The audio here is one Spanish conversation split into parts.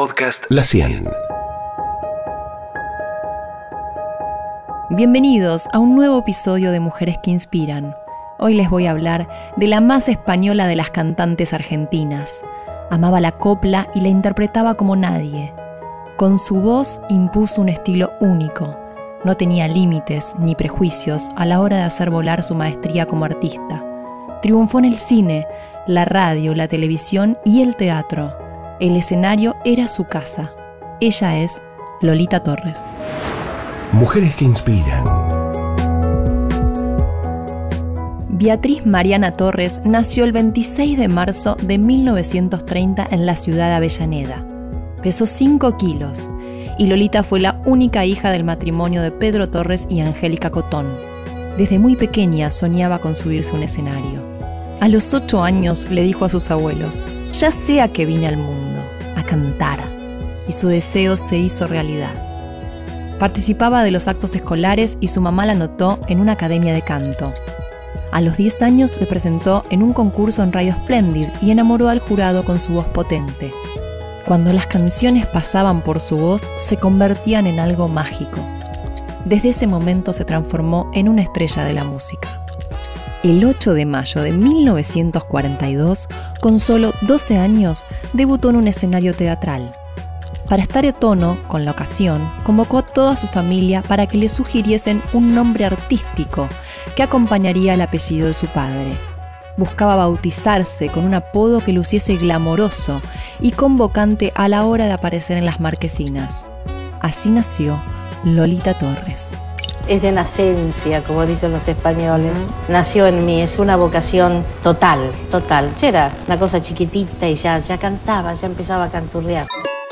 Podcast La 100. Bienvenidos a un nuevo episodio de Mujeres que Inspiran. Hoy les voy a hablar de la más española de las cantantes argentinas. Amaba la copla y la interpretaba como nadie. Con su voz impuso un estilo único. No tenía límites ni prejuicios a la hora de hacer volar su maestría como artista. Triunfó en el cine, la radio, la televisión y el teatro. El escenario era su casa. Ella es Lolita Torres. Mujeres que inspiran. Beatriz Mariana Torres nació el 26 de marzo de 1930 en la ciudad de Avellaneda. Pesó 5 kilos y Lolita fue la única hija del matrimonio de Pedro Torres y Angélica Cotón. Desde muy pequeña soñaba con subirse a un escenario. A los 8 años le dijo a sus abuelos: «Ya sé a qué vine al mundo, a cantar». Y su deseo se hizo realidad. Participaba de los actos escolares y su mamá la anotó en una academia de canto. A los 10 años se presentó en un concurso en Radio Splendid y enamoró al jurado con su voz potente. Cuando las canciones pasaban por su voz, se convertían en algo mágico. Desde ese momento se transformó en una estrella de la música. El 8 de mayo de 1942, con solo 12 años, debutó en un escenario teatral. Para estar a tono con la ocasión, convocó a toda su familia para que le sugiriesen un nombre artístico que acompañaría el apellido de su padre. Buscaba bautizarse con un apodo que luciese glamoroso y convocante a la hora de aparecer en las marquesinas. Así nació Lolita Torres. Es de nacencia, como dicen los españoles. Nació en mí, es una vocación total. Yo era una cosa chiquitita y ya cantaba, ya empezaba a canturrear.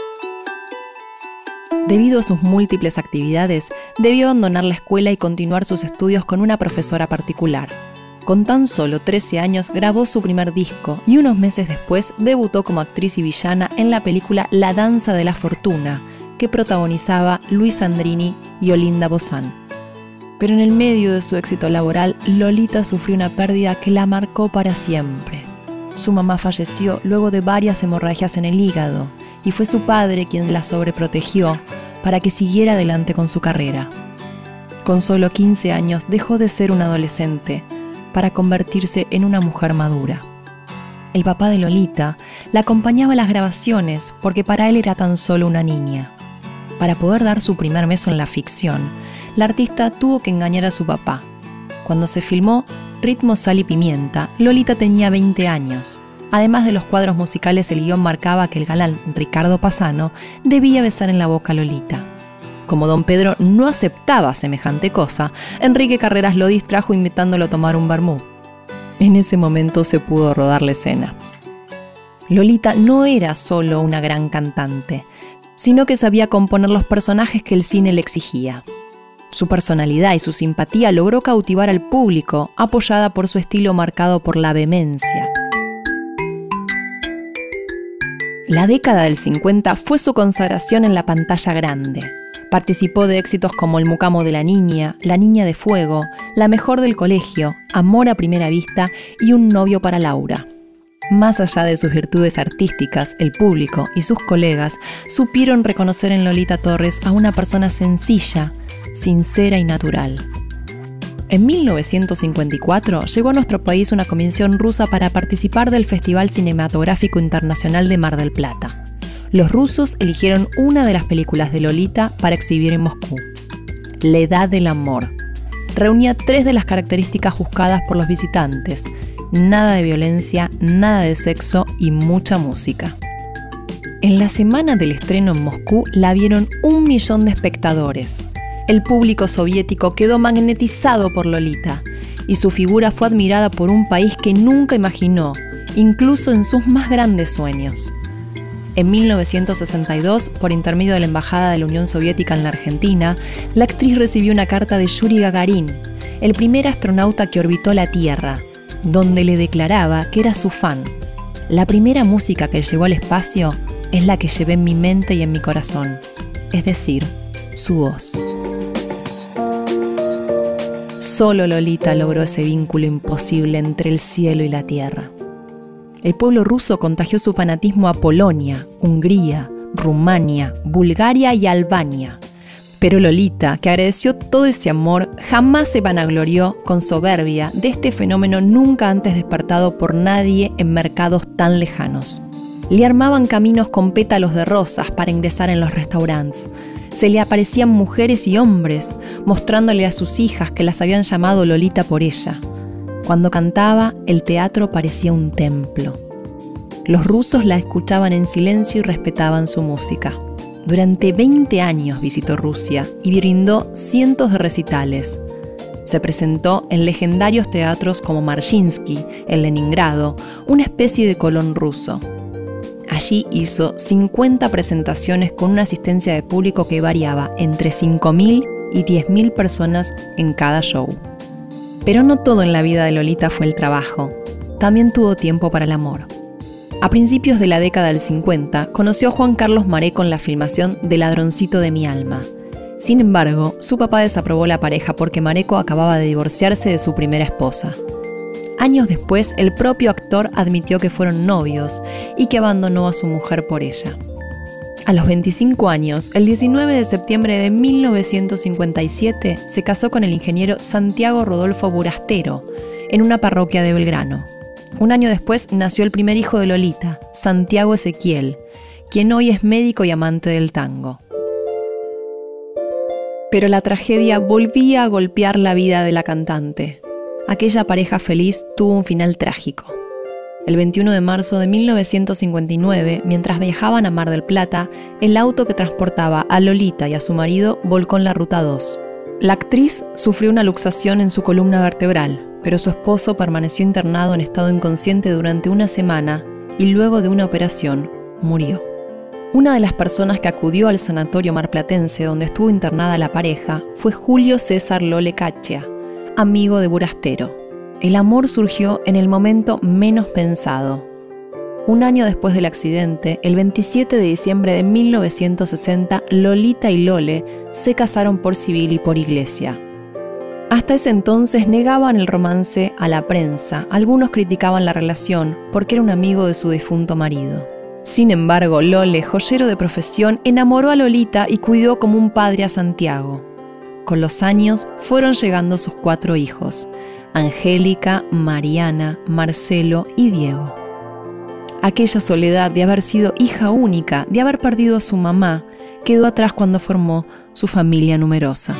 Debido a sus múltiples actividades, debió abandonar la escuela y continuar sus estudios con una profesora particular. Con tan solo 13 años grabó su primer disco y unos meses después debutó como actriz y villana en la película La danza de la fortuna, que protagonizaba Luis Sandrini y Olinda Bozán. Pero en el medio de su éxito laboral, Lolita sufrió una pérdida que la marcó para siempre. Su mamá falleció luego de varias hemorragias en el hígado y fue su padre quien la sobreprotegió para que siguiera adelante con su carrera. Con solo 15 años dejó de ser una adolescente para convertirse en una mujer madura. El papá de Lolita la acompañaba a las grabaciones porque para él era tan solo una niña. Para poder dar su primer beso en la ficción, la artista tuvo que engañar a su papá. Cuando se filmó Ritmo, Sal y Pimienta, Lolita tenía 20 años. Además de los cuadros musicales, el guión marcaba que el galán Ricardo Pasano debía besar en la boca a Lolita. Como don Pedro no aceptaba semejante cosa, Enrique Carreras lo distrajo invitándolo a tomar un vermú. En ese momento se pudo rodar la escena. Lolita no era solo una gran cantante, sino que sabía componer los personajes que el cine le exigía. Su personalidad y su simpatía logró cautivar al público, apoyada por su estilo marcado por la vehemencia. La década del 50 fue su consagración en la pantalla grande. Participó de éxitos como El mucamo de la niña, La niña de fuego, La mejor del colegio, Amor a primera vista y Un novio para Laura. Más allá de sus virtudes artísticas, el público y sus colegas supieron reconocer en Lolita Torres a una persona sencilla, sincera y natural. En 1954 llegó a nuestro país una comisión rusa para participar del Festival Cinematográfico Internacional de Mar del Plata. Los rusos eligieron una de las películas de Lolita para exhibir en Moscú: La edad del amor. Reunía 3 de las características buscadas por los visitantes: nada de violencia, nada de sexo y mucha música. En la semana del estreno en Moscú la vieron 1 millón de espectadores. El público soviético quedó magnetizado por Lolita y su figura fue admirada por un país que nunca imaginó, incluso en sus más grandes sueños. En 1962, por intermedio de la Embajada de la Unión Soviética en la Argentina, la actriz recibió una carta de Yuri Gagarin, el primer astronauta que orbitó la Tierra, donde le declaraba que era su fan. La primera música que llegó al espacio es la que llevé en mi mente y en mi corazón, es decir, su voz. Solo Lolita logró ese vínculo imposible entre el cielo y la tierra. El pueblo ruso contagió su fanatismo a Polonia, Hungría, Rumania, Bulgaria y Albania. Pero Lolita, que agradeció todo ese amor, jamás se vanaglorió con soberbia de este fenómeno nunca antes despertado por nadie en mercados tan lejanos. Le armaban caminos con pétalos de rosas para ingresar en los restaurantes. Se le aparecían mujeres y hombres, mostrándole a sus hijas que las habían llamado Lolita por ella. Cuando cantaba, el teatro parecía un templo. Los rusos la escuchaban en silencio y respetaban su música. Durante 20 años visitó Rusia y brindó cientos de recitales. Se presentó en legendarios teatros como Marshinsky, en Leningrado, una especie de Colón ruso. Allí hizo 50 presentaciones con una asistencia de público que variaba entre 5.000 y 10.000 personas en cada show. Pero no todo en la vida de Lolita fue el trabajo. También tuvo tiempo para el amor. A principios de la década del 50, conoció a Juan Carlos Mareco en la filmación de Ladroncito de mi alma. Sin embargo, su papá desaprobó la pareja porque Mareco acababa de divorciarse de su primera esposa. Años después, el propio actor admitió que fueron novios y que abandonó a su mujer por ella. A los 25 años, el 19 de septiembre de 1957, se casó con el ingeniero Santiago Rodolfo Burastero, en una parroquia de Belgrano. Un año después nació el primer hijo de Lolita, Santiago Ezequiel, quien hoy es médico y amante del tango. Pero la tragedia volvía a golpear la vida de la cantante. Aquella pareja feliz tuvo un final trágico. El 21 de marzo de 1959, mientras viajaban a Mar del Plata, el auto que transportaba a Lolita y a su marido volcó en la Ruta 2. La actriz sufrió una luxación en su columna vertebral, pero su esposo permaneció internado en estado inconsciente durante una semana y luego de una operación murió. Una de las personas que acudió al sanatorio marplatense donde estuvo internada la pareja fue Julio César Lole Caccia, amigo de Burastero. El amor surgió en el momento menos pensado. Un año después del accidente, el 27 de diciembre de 1960, Lolita y Lole se casaron por civil y por iglesia. Hasta ese entonces negaban el romance a la prensa. Algunos criticaban la relación porque era un amigo de su difunto marido. Sin embargo, Lole, joyero de profesión, enamoró a Lolita y cuidó como un padre a Santiago. Con los años fueron llegando sus 4 hijos: Angélica, Mariana, Marcelo y Diego. Aquella soledad de haber sido hija única, de haber perdido a su mamá, quedó atrás cuando formó su familia numerosa.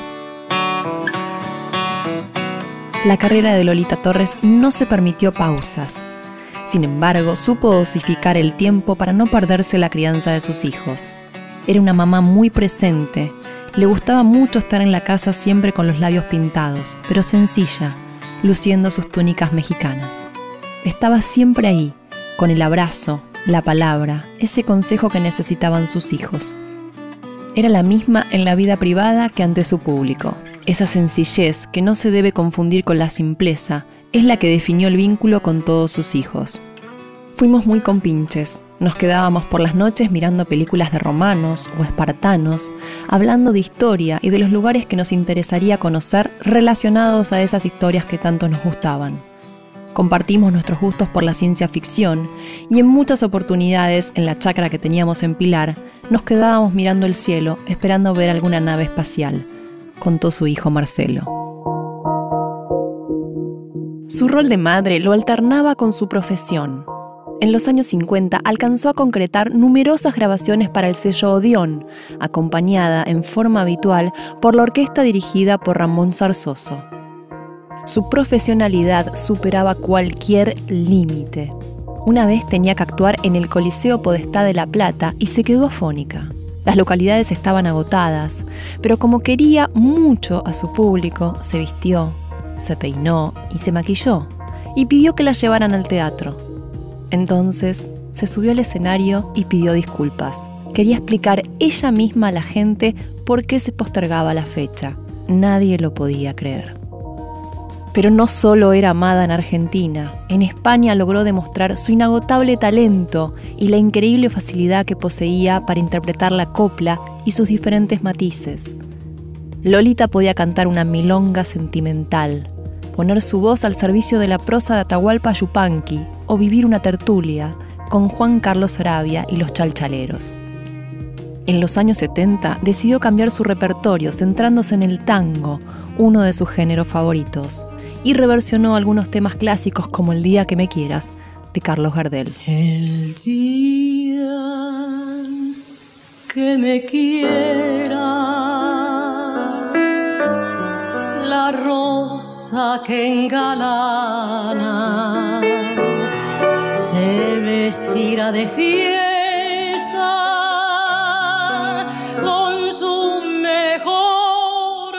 La carrera de Lolita Torres no se permitió pausas. Sin embargo, supo dosificar el tiempo para no perderse la crianza de sus hijos. Era una mamá muy presente. Le gustaba mucho estar en la casa siempre con los labios pintados, pero sencilla, luciendo sus túnicas mexicanas. Estaba siempre ahí, con el abrazo, la palabra, ese consejo que necesitaban sus hijos. Era la misma en la vida privada que ante su público. Esa sencillez, que no se debe confundir con la simpleza, es la que definió el vínculo con todos sus hijos. Fuimos muy compinches. Nos quedábamos por las noches mirando películas de romanos o espartanos, hablando de historia y de los lugares que nos interesaría conocer relacionados a esas historias que tanto nos gustaban. Compartimos nuestros gustos por la ciencia ficción y en muchas oportunidades, en la chacra que teníamos en Pilar, nos quedábamos mirando el cielo esperando ver alguna nave espacial, contó su hijo Marcelo. Su rol de madre lo alternaba con su profesión. En los años 50 alcanzó a concretar numerosas grabaciones para el sello Odeón, acompañada en forma habitual por la orquesta dirigida por Ramón Zarzoso. Su profesionalidad superaba cualquier límite. Una vez tenía que actuar en el Coliseo Podestá de La Plata y se quedó afónica. Las localidades estaban agotadas, pero como quería mucho a su público, se vistió, se peinó y se maquilló, y pidió que la llevaran al teatro. Entonces, se subió al escenario y pidió disculpas. Quería explicar ella misma a la gente por qué se postergaba la fecha. Nadie lo podía creer. Pero no solo era amada en Argentina, en España logró demostrar su inagotable talento y la increíble facilidad que poseía para interpretar la copla y sus diferentes matices. Lolita podía cantar una milonga sentimental, poner su voz al servicio de la prosa de Atahualpa Yupanqui o vivir una tertulia con Juan Carlos Arabia y los Chalchaleros. En los años 70 decidió cambiar su repertorio centrándose en el tango, uno de sus géneros favoritos, y reversionó algunos temas clásicos como El día que me quieras, de Carlos Gardel. El día que me quieras, la rosa que engalana se vestirá de fiesta con su mejor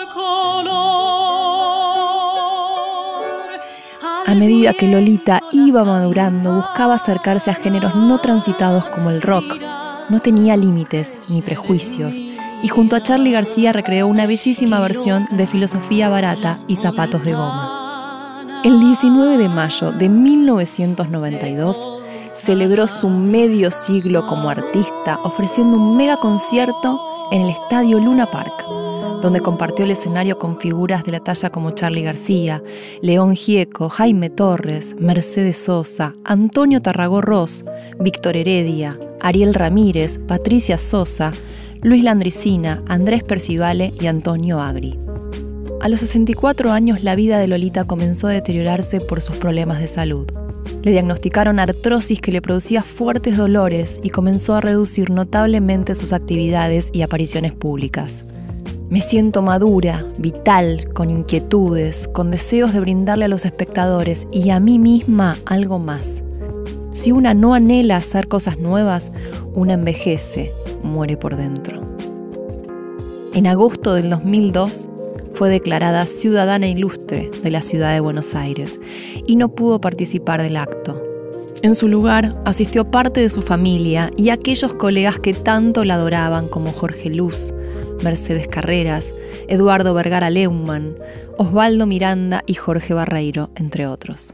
color. A medida que Lolita iba madurando, buscaba acercarse a géneros no transitados como el rock. No tenía límites ni prejuicios, y junto a Charly García recreó una bellísima versión de Filosofía Barata y Zapatos de Goma. El 19 de mayo de 1992 celebró su medio siglo como artista ofreciendo un mega concierto en el estadio Luna Park, donde compartió el escenario con figuras de la talla como Charly García, León Gieco, Jaime Torres, Mercedes Sosa, Antonio Tarragó Ross, Víctor Heredia, Ariel Ramírez, Patricia Sosa, Luis Landricina, Andrés Percivale y Antonio Agri. A los 64 años la vida de Lolita comenzó a deteriorarse por sus problemas de salud. Le diagnosticaron artrosis que le producía fuertes dolores y comenzó a reducir notablemente sus actividades y apariciones públicas. Me siento madura, vital, con inquietudes, con deseos de brindarle a los espectadores y a mí misma algo más. Si una no anhela hacer cosas nuevas, una envejece, muere por dentro. En agosto del 2002 fue declarada ciudadana ilustre de la ciudad de Buenos Aires y no pudo participar del acto. En su lugar asistió parte de su familia y aquellos colegas que tanto la adoraban como Jorge Luz, Mercedes Carreras, Eduardo Vergara Leumann, Osvaldo Miranda y Jorge Barreiro, entre otros.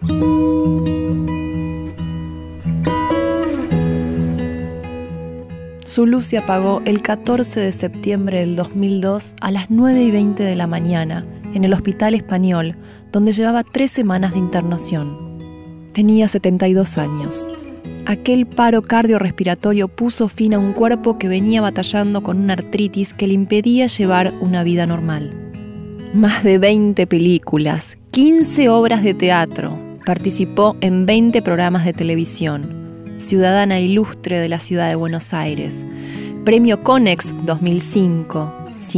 Su luz se apagó el 14 de septiembre del 2002 a las 9:20 de la mañana en el Hospital Español, donde llevaba 3 semanas de internación. Tenía 72 años. Aquel paro cardiorrespiratorio puso fin a un cuerpo que venía batallando con una artritis que le impedía llevar una vida normal. Más de 20 películas, 15 obras de teatro, participó en 20 programas de televisión. Ciudadana ilustre de la ciudad de Buenos Aires, Premio Conex 2005,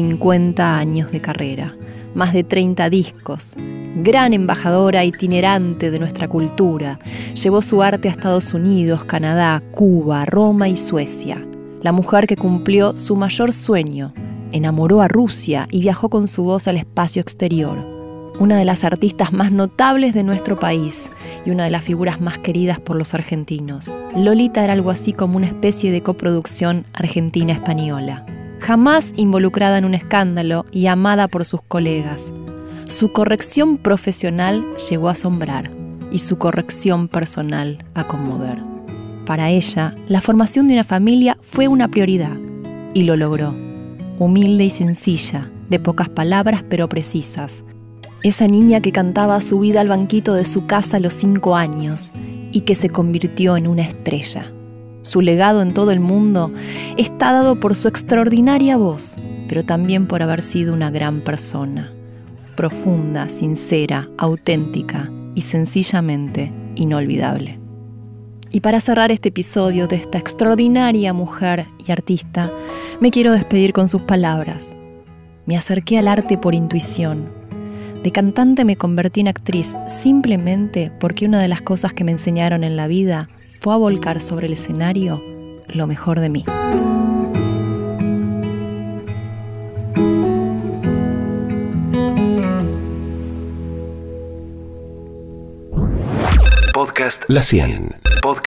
50 años de carrera, más de 30 discos, gran embajadora itinerante de nuestra cultura, llevó su arte a Estados Unidos, Canadá, Cuba, Roma y Suecia. La mujer que cumplió su mayor sueño, enamoró a Rusia y viajó con su voz al espacio exterior. Una de las artistas más notables de nuestro país y una de las figuras más queridas por los argentinos. Lolita era algo así como una especie de coproducción argentina-española. Jamás involucrada en un escándalo y amada por sus colegas. Su corrección profesional llegó a asombrar y su corrección personal a conmover. Para ella, la formación de una familia fue una prioridad y lo logró. Humilde y sencilla, de pocas palabras pero precisas. Esa niña que cantaba su vida al banquito de su casa a los 5 años y que se convirtió en una estrella. Su legado en todo el mundo está dado por su extraordinaria voz, pero también por haber sido una gran persona. Profunda, sincera, auténtica y sencillamente inolvidable. Y para cerrar este episodio de esta extraordinaria mujer y artista, me quiero despedir con sus palabras. Me acerqué al arte por intuición. De cantante me convertí en actriz simplemente porque una de las cosas que me enseñaron en la vida fue a volcar sobre el escenario lo mejor de mí. Podcast La 100.